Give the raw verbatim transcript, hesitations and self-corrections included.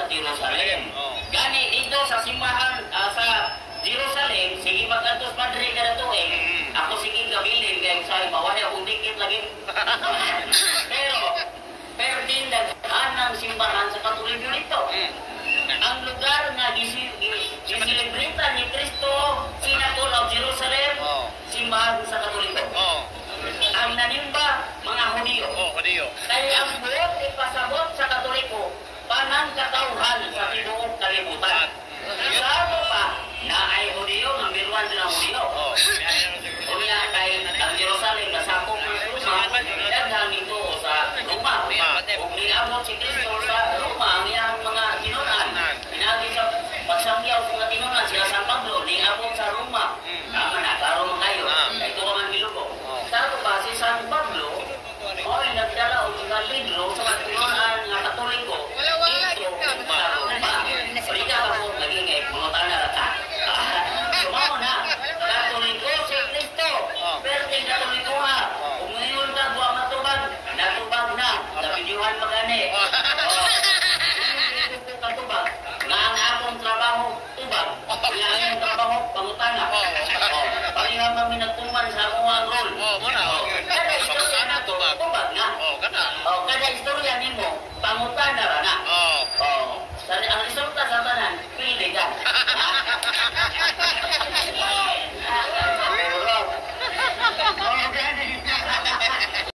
sa Jerusalem. Gani dito sa simbahan uh, sa Jerusalem, sige magkantos padre ka na to eh. Ako sige gabilin, kaya sabi, bawahi akong dikit lagi. pero, pero din nagkaan ng simbahan sa Katoliko nito. Ang lugar na gisilibritan ni Kristo, Sinagog of Jerusalem, simbahan sa Katoliko. Ang nanimba, mga Hudiyo. Kaya ang buot ipasabot sa Katoliko, panang katauhan sa tibuok